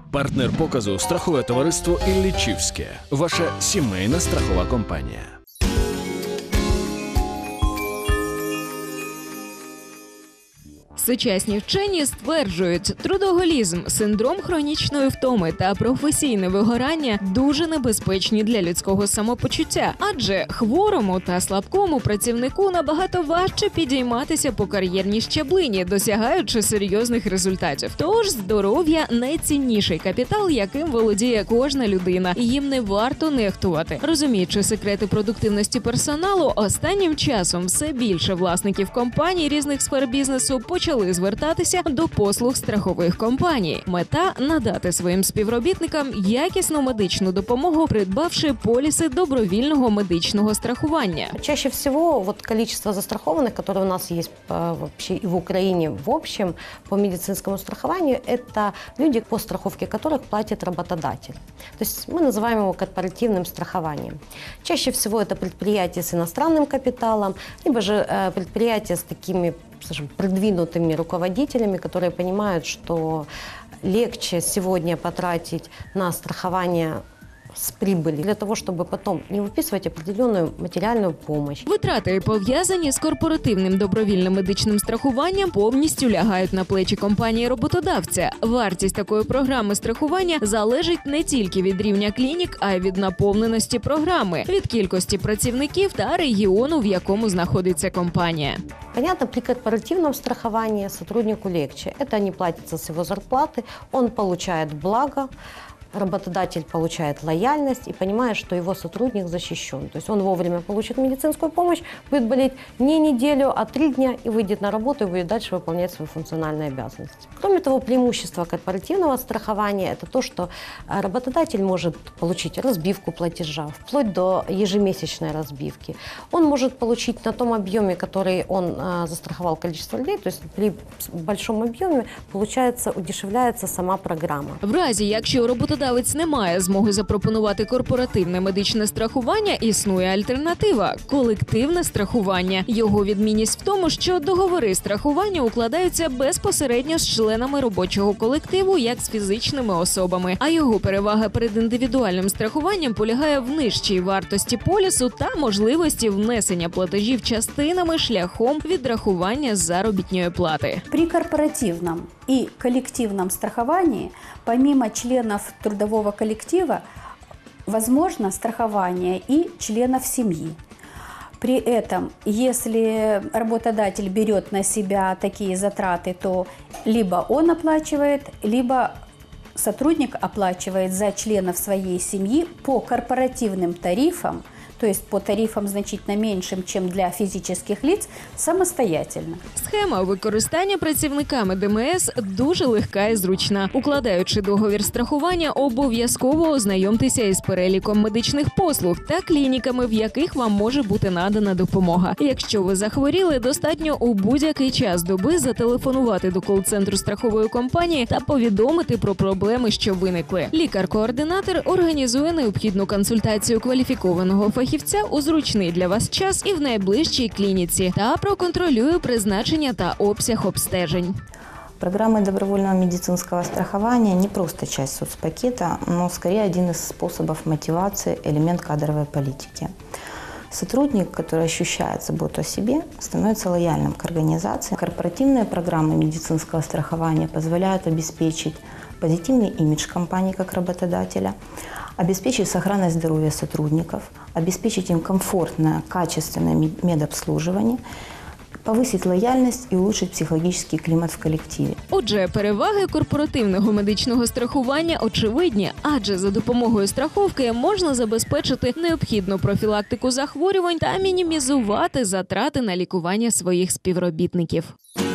Партнер показу – страхове товариство «Іллічівське». Ваша сімейна страхова компанія. Сучасні вчені стверджують, трудоголізм, синдром хронічної втоми та професійне вигорання дуже небезпечні для людського самопочуття, адже хворому та слабкому працівнику набагато важче підійматися по кар'єрній щаблині, досягаючи серйозних результатів. Тож здоров'я – найцінніший капітал, яким володіє кожна людина, і їм не варто нехтувати. Розуміючи секрети продуктивності персоналу, останнім часом все більше власників компаній різних сфер бізнесу почали звертатися до послуг страхових компаній. Мета – надати своїм співробітникам якісну медичну допомогу, придбавши поліси добровільного медичного страхування. Чаще всего количество застрахованных, которые у нас есть вообще и в Украине в общем по медицинскому страхованию, это люди, по страховке которых платит работодатель. То есть мы называем его корпоративным страхованием. Чаще всего это предприятия с иностранным капиталом, либо же предприятия с такими, скажем, продвинутыми руководителями, которые понимают, что легче сегодня потратить на страхование с прибыли для того, чтобы потом не выписывать определенную материальную помощь. Витрати, пов'язані з корпоративним добровільним медичним страхуванням, повністю лягають на плечі компанії-роботодавця. Вартість такої програми страхування залежить не тільки від рівня клінік, а й від наповненості програми, від кількості працівників та регіону, в якому знаходиться компанія. Понятно, при корпоративном страховании сотруднику легче. Это не платится с его зарплаты, он получает благо, работодатель получает лояльность и понимает, что его сотрудник защищен. То есть он вовремя получит медицинскую помощь, будет болеть не неделю, а 3 дня и выйдет на работу и будет дальше выполнять свои функциональные обязанности. Кроме того, преимущество корпоративного страхования – это то, что работодатель может получить разбивку платежа, вплоть до ежемесячной разбивки. Он может получить на том объеме, который он застраховал количество людей, то есть при большом объеме, получается, удешевляется сама программа. В разі, якщо роботодавець не має змоги запропонувати корпоративне медичне страхування, існує альтернатива – колективне страхування. Його відмінність в тому, що договори страхування укладаються безпосередньо з членами робочого колективу, як з фізичними особами. А його перевага перед індивідуальним страхуванням полягає в нижчій вартості полісу та можливості внесення платежів частинами шляхом відрахування заробітної плати. При корпоративном и коллективном страховании, помимо членов трудового коллектива, возможно страхование и членов семьи. При этом, если работодатель берет на себя такие затраты, то либо он оплачивает, либо сотрудник оплачивает за членов своей семьи по корпоративным тарифам, то есть по тарифам значительно меньшим, чем для фізичних лиц, самостоятельно. Схема використання працівниками ДМС дуже легка і зручна. Укладаючи договір страхування, обов'язково ознайомтеся із переліком медичних послуг та клініками, в яких вам може бути надана допомога. Якщо ви захворіли, достатньо у будь-який час доби зателефонувати до кол-центру страхової компанії та повідомити про проблеми, що виникли. Лікар-координатор організує необхідну консультацію кваліфікованого фахівця у зручний для вас час і в найближчій клініці та проконтролює призначення та обсяг обстежень. Программы добровольного медицинского страхования не просто часть соцпакета, но скорее один из способов мотивации, элемент кадровой политики. Сотрудник, который ощущает заботу о себе, становится лояльным к организации. Корпоративные программы медицинского страхования позволяют обеспечить позитивный имидж компании как работодателя, обеспечить сохранность здоровья сотрудников, обеспечить им комфортное, качественное медобслуживание, повысить лояльність і улучшить психологічний клімат в колективі. Отже, переваги корпоративного медичного страхування очевидні, адже за допомогою страховки можна забезпечити необхідну профілактику захворювань та мінімізувати затрати на лікування своїх співробітників.